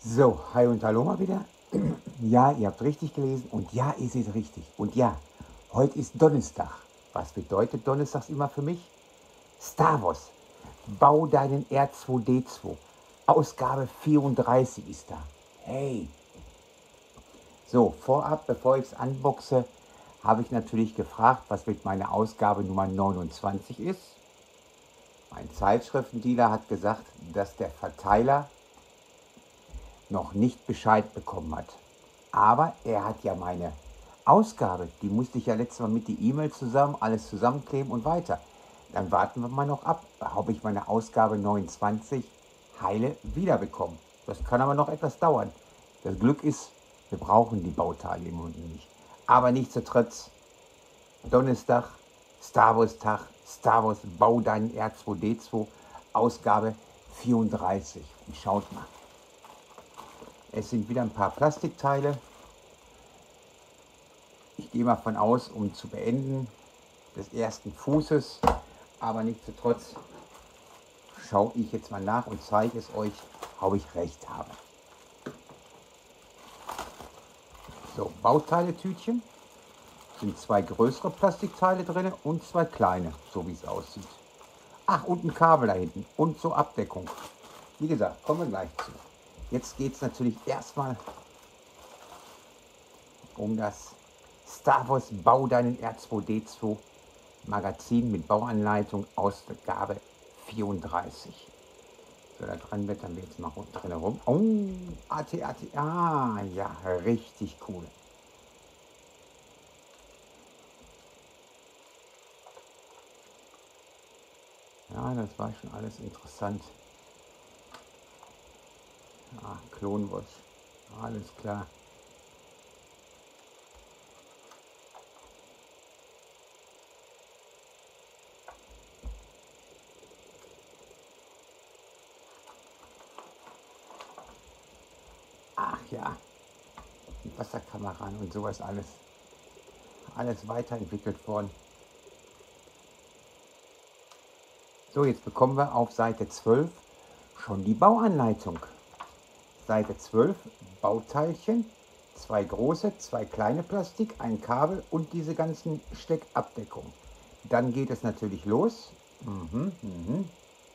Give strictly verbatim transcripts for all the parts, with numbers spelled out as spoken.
So, hi und hallo mal wieder. Ja, ihr habt richtig gelesen und ja, ihr seht richtig. Und ja, heute ist Donnerstag. Was bedeutet Donnerstags immer für mich? Star Wars. Bau deinen R zwei D zwei. Ausgabe vierunddreißig ist da. Hey. So, vorab, bevor ich es unboxe, habe ich natürlich gefragt, was mit meiner Ausgabe Nummer neunundzwanzig ist. Mein Zeitschriftendealer hat gesagt, dass der Verteiler noch nicht Bescheid bekommen hat. Aber er hat ja meine Ausgabe, die musste ich ja letztes Mal mit die E-Mail zusammen, alles zusammenkleben und weiter. Dann warten wir mal noch ab, ob ich meine Ausgabe neunundzwanzig heile wiederbekomme. Das kann aber noch etwas dauern. Das Glück ist, wir brauchen die Bauteile im Moment nicht. Aber nichtsdestotrotz, Donnerstag, Star Wars Tag, Star Wars Bau deinen R zwei D zwei, Ausgabe vierunddreißig. Und schaut mal. Es sind wieder ein paar Plastikteile. Ich gehe mal von aus, um zu beenden des ersten Fußes, aber nichtsdestotrotz schaue ich jetzt mal nach und zeige es euch, ob ich recht habe. So, Bauteile-Tütchen, sind zwei größere Plastikteile drin und zwei kleine, so wie es aussieht. Ach, und ein Kabel da hinten und zur Abdeckung. Wie gesagt, kommen wir gleich zu. Jetzt geht es natürlich erstmal um das Star Wars Bau deinen R zwei D zwei Magazin mit Bauanleitung, Ausgabe vierunddreißig. So, da dran blättern wir jetzt mal drin herum. Oh, A T A T, ah, ja, richtig cool. Ja, das war schon alles interessant. Ah, Clone Wars, alles klar. Ach ja, die Wasserkameran und sowas alles. Alles weiterentwickelt worden. So, jetzt bekommen wir auf Seite zwölf schon die Bauanleitung. Seite zwölf, Bauteilchen, zwei große, zwei kleine Plastik, ein Kabel und diese ganzen Steckabdeckungen. Dann geht es natürlich los. Mhm, mhm.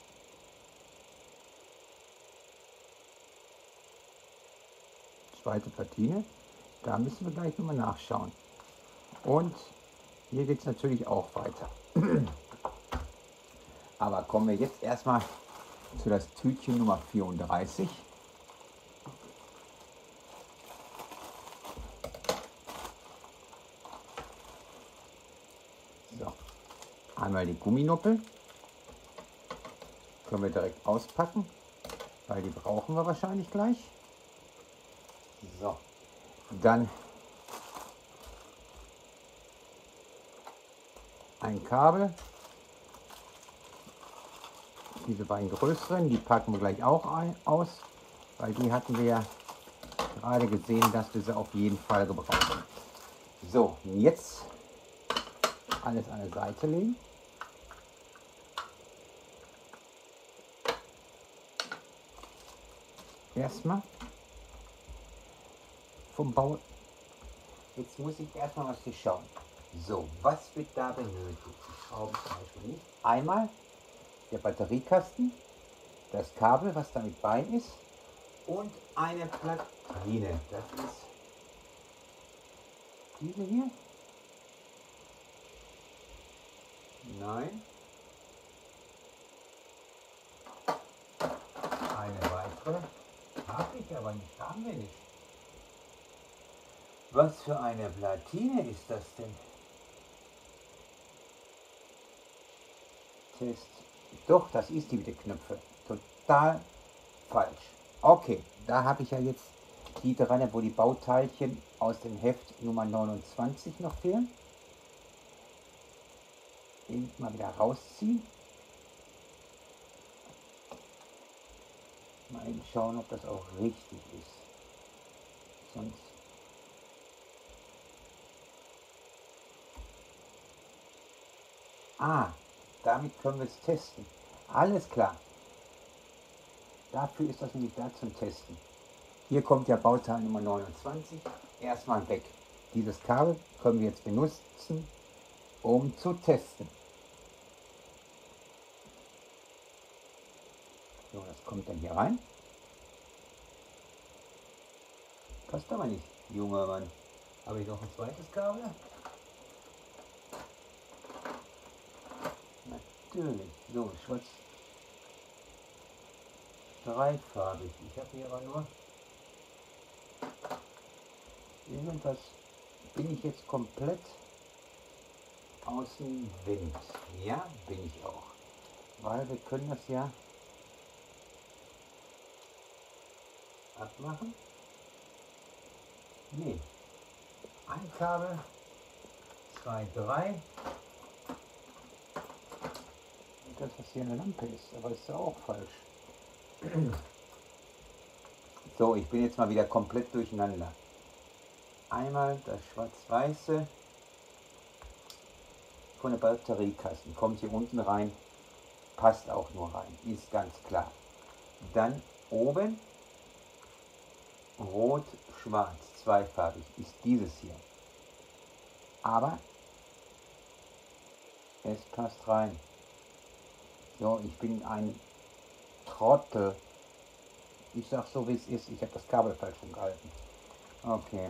Zweite Platine, da müssen wir gleich nochmal nachschauen. Und hier geht es natürlich auch weiter. Aber kommen wir jetzt erstmal zu das Tütchen Nummer vierunddreißig. So, einmal die Gumminuppel. Können wir direkt auspacken, weil die brauchen wir wahrscheinlich gleich. So, dann ein Kabel. Diese beiden größeren, die packen wir gleich auch ein, aus, weil die hatten wir ja gerade gesehen, dass wir sie auf jeden Fall gebrauchen. So, jetzt alles an der Seite legen. Erstmal vom Bau. Jetzt muss ich erstmal was hier schauen. So, was wird da benötigt? Die Schrauben zum Beispiel nicht. Einmal der Batteriekasten, das Kabel, was damit bei ist, und eine Platine. Das ist diese hier. Nein. Eine weitere. Habe ich aber nicht, haben wir nicht. Was für eine Platine ist das denn? Test. Doch, das ist die mit den Knöpfen. Total falsch. Okay, da habe ich ja jetzt die dran, wo die Bauteilchen aus dem Heft Nummer neunundzwanzig noch fehlen. Den mal wieder rausziehen. Mal eben schauen, ob das auch richtig ist. Sonst. Ah, damit können wir es testen. Alles klar. Dafür ist das nämlich da zum Testen. Hier kommt ja Bauteil Nummer neunundzwanzig. Erstmal weg. Dieses Kabel können wir jetzt benutzen, um zu testen. So, das kommt dann hier rein. Passt aber nicht, junger Mann. Habe ich noch ein zweites Kabel? Natürlich. So, schwarz. Dreifarbig. Ich habe hier aber nur irgendwas. Bin ich jetzt komplett aus dem Wind? Ja, bin ich auch. Weil wir können das ja abmachen. Nee. Ein Kabel, zwei, drei. Und das, was hier eine Lampe ist, aber ist ja auch falsch. So, ich bin jetzt mal wieder komplett durcheinander. Einmal das schwarz-weiße von der Batteriekasten. Kommt hier unten rein, passt auch nur rein, ist ganz klar. Dann oben rot-schwarz, zweifarbig, ist dieses hier. Aber es passt rein. So, ich bin ein Trottel. Ich sag so, wie es ist. Ich habe das Kabel falsch umgehalten. Okay.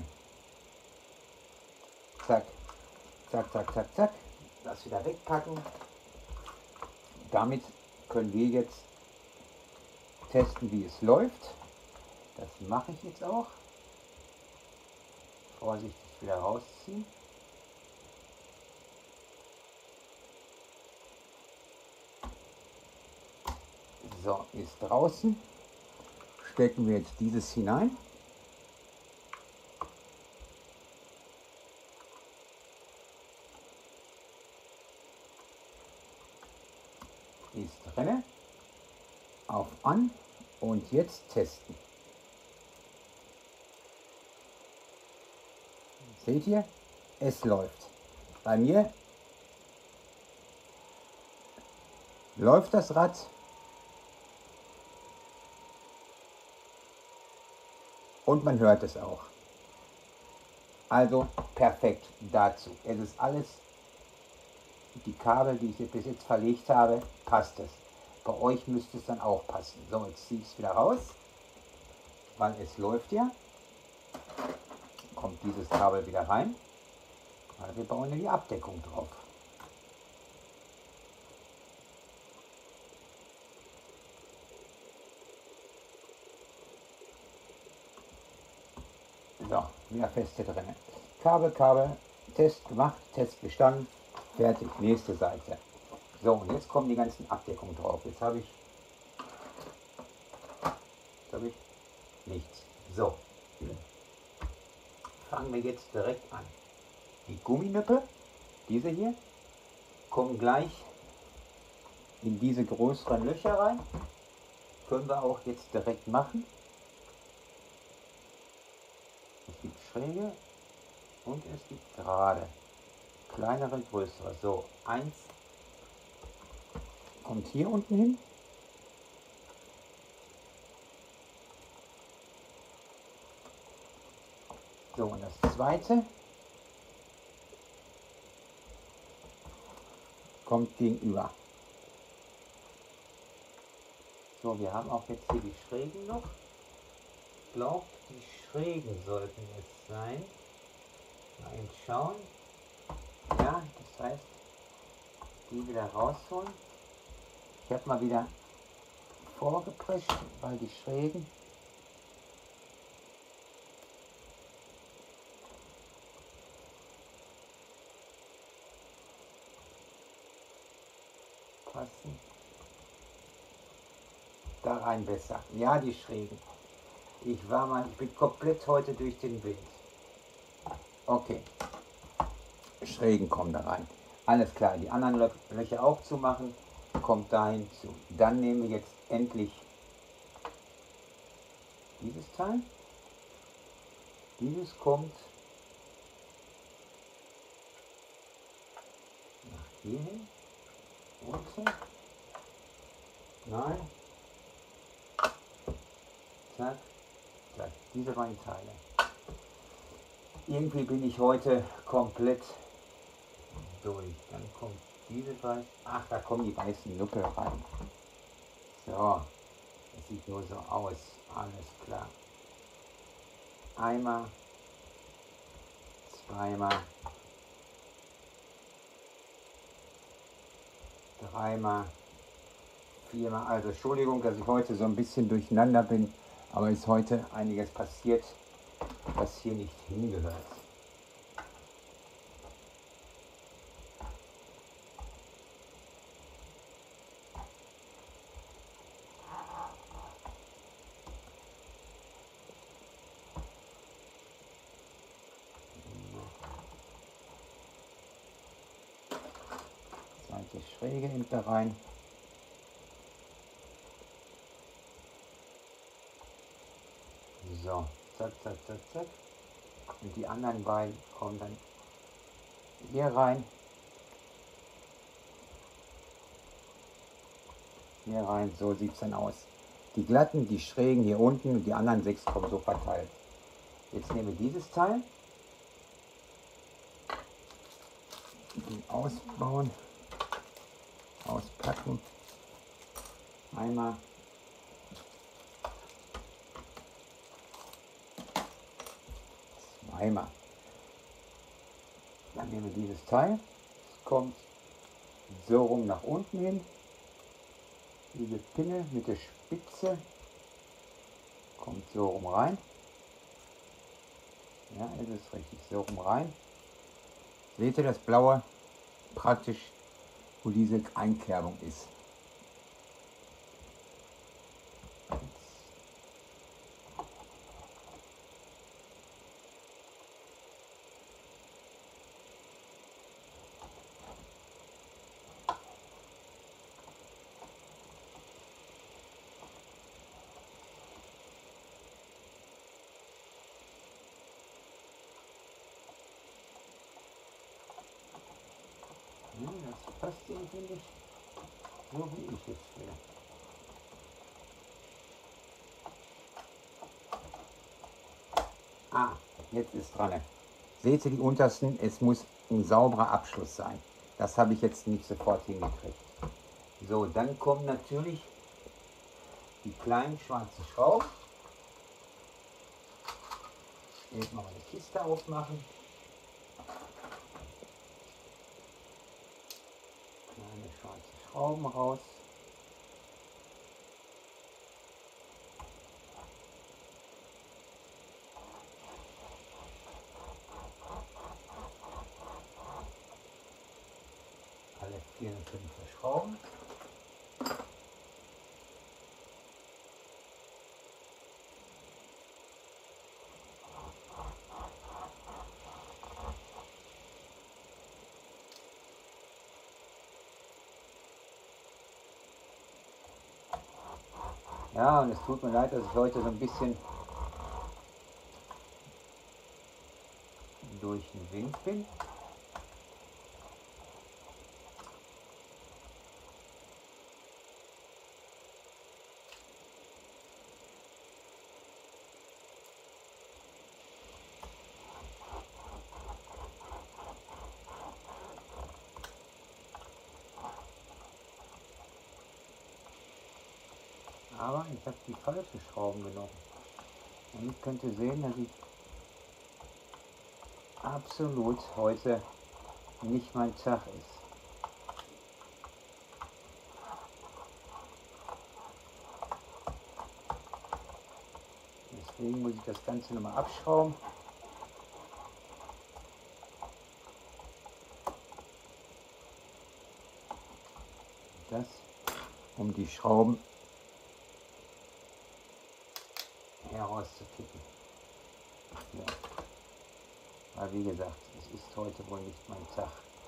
Zack, zack, zack, zack, zack. Das wieder wegpacken. Damit können wir jetzt testen, wie es läuft. Das mache ich jetzt auch. Vorsichtig wieder rausziehen. So, ist draußen. Stecken wir jetzt dieses hinein. Ist drin. Auf an und jetzt testen. Seht ihr? Es läuft. Bei mir läuft das Rad. Und man hört es auch. Also perfekt dazu. Es ist alles, die Kabel, die ich bis jetzt verlegt habe, passt es. Bei euch müsste es dann auch passen. So, jetzt ziehe ich es wieder raus, weil es läuft ja. Kommt dieses Kabel wieder rein. Also wir bauen ja die Abdeckung drauf. So, wieder fest hier drin. Kabel, Kabel, Test gemacht, Test bestanden, fertig, nächste Seite. So, und jetzt kommen die ganzen Abdeckungen drauf. Jetzt habe ich, jetzt habe ich nichts. So, fangen wir jetzt direkt an. Die Gumminüppel, diese hier, kommen gleich in diese größeren Löcher rein. Können wir auch jetzt direkt machen. Es gibt schräge und es gibt gerade. Kleinere, größere. So, eins kommt hier unten hin. So, und das zweite kommt gegenüber. So, wir haben auch jetzt hier die Schrägen noch. Ich glaube, die Schrägen sollten es sein. Mal eben schauen. Ja, das heißt, die wieder rausholen. Ich habe mal wieder vorgepresst, weil die Schrägen passen. Da rein besser. Ja, die Schrägen. Ich war mal, ich bin komplett heute durch den Wind. Okay. Schrägen kommen da rein. Alles klar, die anderen Lö Löcher auch zu machen, kommt da hinzu. Dann nehmen wir jetzt endlich dieses Teil. Dieses kommt nach hier hin. Unten. Nein. Zack. Das, diese beiden Teile. Irgendwie bin ich heute komplett durch. Dann kommt diese beiden. Ach, da kommen die weißen Nuppel rein. So, das sieht nur so aus. Alles klar. Einmal, zweimal, dreimal, viermal. Also Entschuldigung, dass ich heute so ein bisschen durcheinander bin, aber ist heute einiges passiert, was hier nicht hingehört. Seite schräge hinter rein. So, zack, zack, zack, zack. Und die anderen beiden kommen dann hier rein. Hier rein, so sieht es dann aus. Die glatten, die schrägen hier unten und die anderen sechs kommen so verteilt. Jetzt nehme ich dieses Teil. Ausbauen. Auspacken. Einmal. Zweimal. Dann nehmen wir dieses Teil. Es kommt so rum nach unten hin. Diese Pinne mit der Spitze kommt so rum rein. Ja, es ist richtig, so rum rein. Seht ihr das Blaue? Praktisch, wo diese Einkerbung ist. Ja, das passt irgendwie nicht so, wie ich jetzt will. Ah, jetzt ist dran. Seht ihr die untersten? Es muss ein sauberer Abschluss sein. Das habe ich jetzt nicht sofort hingekriegt. So, dann kommen natürlich die kleinen schwarzen Schrauben. Jetzt mal eine Kiste aufmachen. Kleine schwarze Schrauben raus. Alle vier und fünf Schrauben. Ja, und es tut mir leid, dass ich heute so ein bisschen durch den Wind bin. Aber ich habe die falsche Schrauben genommen. Und ich könnte sehen, dass ich absolut heute nicht mein Tag ist. Deswegen muss ich das Ganze nochmal abschrauben. Das, um die Schrauben herauszukippen. Ja. Aber wie gesagt, es ist heute wohl nicht mein Tag.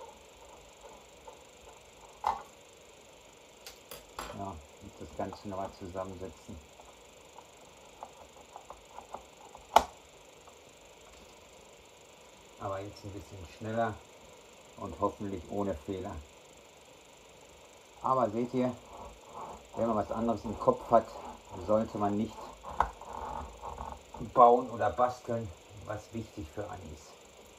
Ja, ich muss das Ganze nochmal zusammensetzen. Aber jetzt ein bisschen schneller und hoffentlich ohne Fehler. Aber seht ihr, wenn man was anderes im Kopf hat, sollte man nicht bauen oder basteln, was wichtig für einen ist.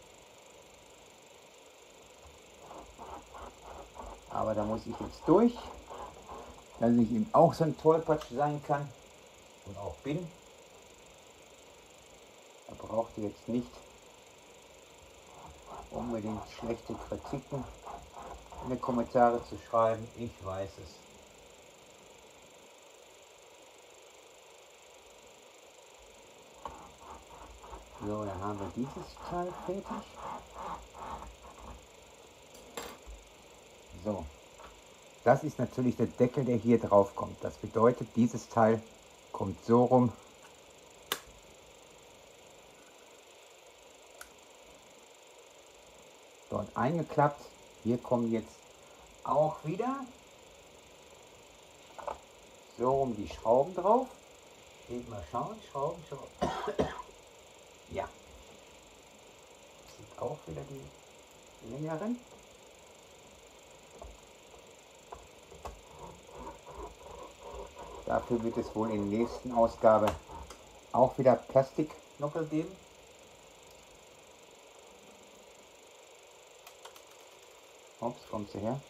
Aber da muss ich jetzt durch, dass ich eben auch so ein Tollpatsch sein kann und auch bin. Da braucht ihr jetzt nicht unbedingt schlechte Kritiken in die Kommentare zu schreiben. Ich weiß es. So, dann haben wir dieses Teil fertig. So, das ist natürlich der Deckel, der hier drauf kommt. Das bedeutet, dieses Teil kommt so rum. Dort eingeklappt. Hier kommen jetzt auch wieder so rum die Schrauben drauf. Eben mal schauen, Schrauben, Schrauben. Ja, sind auch wieder die längeren. Dafür wird es wohl in der nächsten Ausgabe auch wieder Plastiknockel geben. Ups, kommt sie her?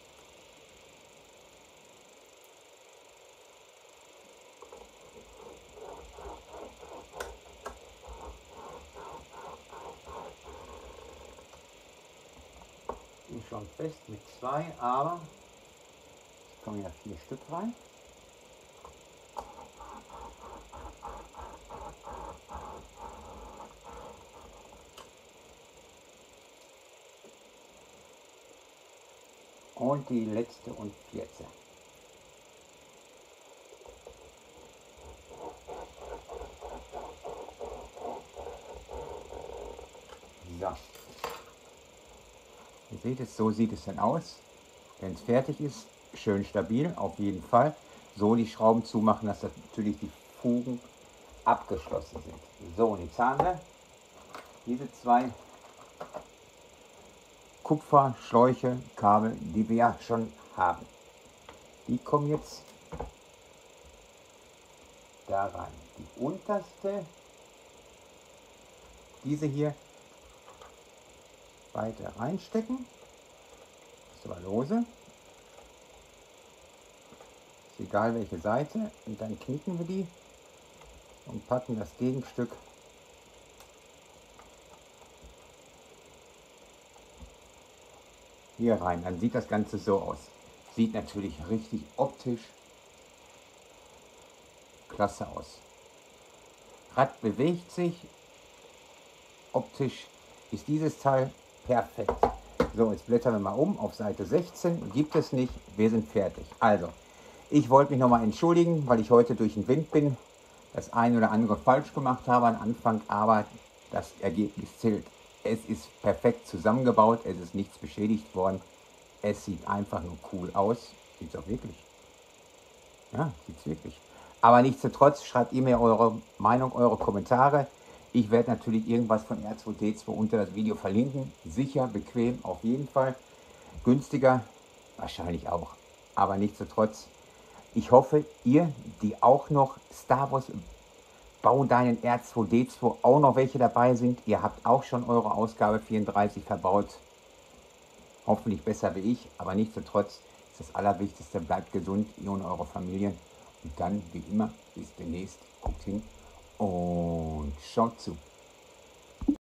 Die ist schon fest mit zwei, aber es kommen ja vier Stück rein. Und die letzte und vierte. So. Ihr seht es, so sieht es dann aus. Wenn es fertig ist, schön stabil, auf jeden Fall. So die Schrauben zumachen, dass das natürlich die Fugen abgeschlossen sind. So, und jetzt haben wir diese zwei Kupferschläuche, Kabel, die wir ja schon haben. Die kommen jetzt da rein. Die unterste, diese hier, weiter reinstecken. Das war lose. Ist egal welche Seite. Und dann knicken wir die und packen das Gegenstück hier rein. Dann sieht das Ganze so aus. Sieht natürlich richtig optisch klasse aus. Rad bewegt sich. Optisch ist dieses Teil perfekt. So, jetzt blättern wir mal um auf Seite sechzehn. Gibt es nicht. Wir sind fertig. Also, ich wollte mich nochmal entschuldigen, weil ich heute durch den Wind bin. Das eine oder andere falsch gemacht habe am Anfang, aber das Ergebnis zählt. Es ist perfekt zusammengebaut, es ist nichts beschädigt worden. Es sieht einfach nur cool aus. Sieht es auch wirklich. Ja, sieht es wirklich. Aber nichtsdestotrotz, schreibt ihr mir eure Meinung, eure Kommentare. Ich werde natürlich irgendwas von R zwei D zwei unter das Video verlinken. Sicher, bequem, auf jeden Fall. Günstiger, wahrscheinlich auch. Aber nichtsdestotrotz, ich hoffe, ihr, die auch noch Star Wars Bau deinen R zwei D zwei auch noch welche dabei sind. Ihr habt auch schon eure Ausgabe vierunddreißig verbaut. Hoffentlich besser wie ich, aber nichtsdestotrotz ist das Allerwichtigste, bleibt gesund, ihr und eure Familien. Und dann, wie immer, bis demnächst. Guckt hin und schaut zu.